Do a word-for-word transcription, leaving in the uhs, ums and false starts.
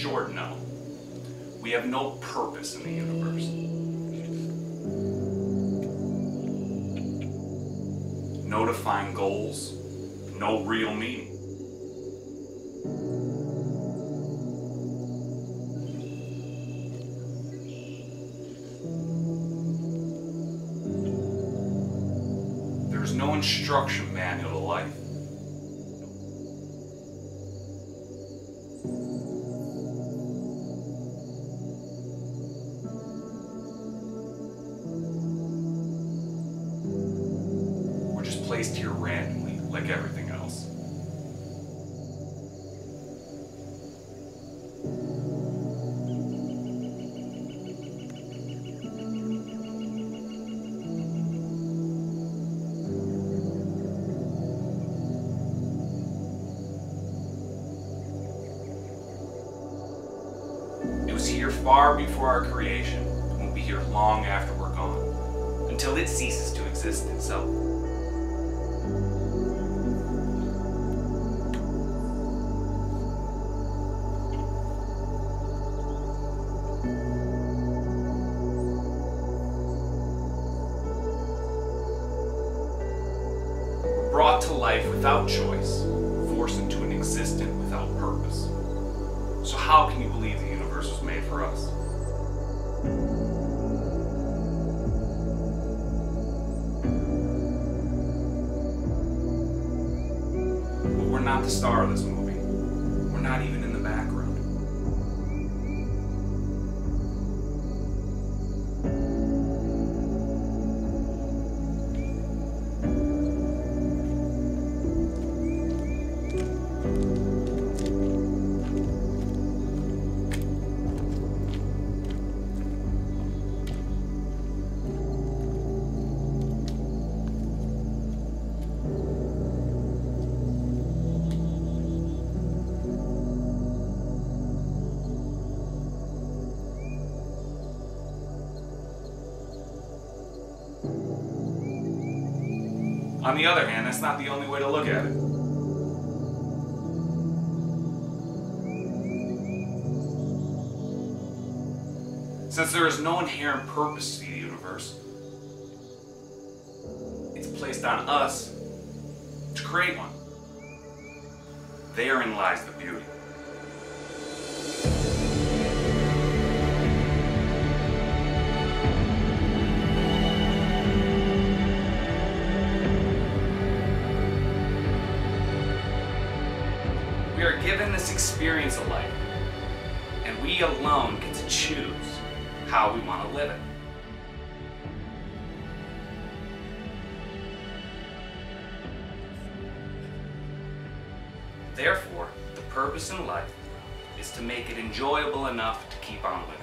short, no. We have no purpose in the universe. No defined goals, no real meaning. There's no instruction manual to life. We're just placed here randomly, like everything else. It was here far before our creation, and will be here long after we're gone, until it ceases to exist itself. We're brought to life without choice, forced into an existence without purpose. So how can you believe the universe was made for us? But we're not the star of this movie. We're not even in the background. On the other hand, that's not the only way to look at it. Since there is no inherent purpose to the universe, it's placed on us to create one. Therein lies the beauty. We are given this experience of life, and we alone get to choose how we want to live it. Therefore, the purpose in life is to make it enjoyable enough to keep on living.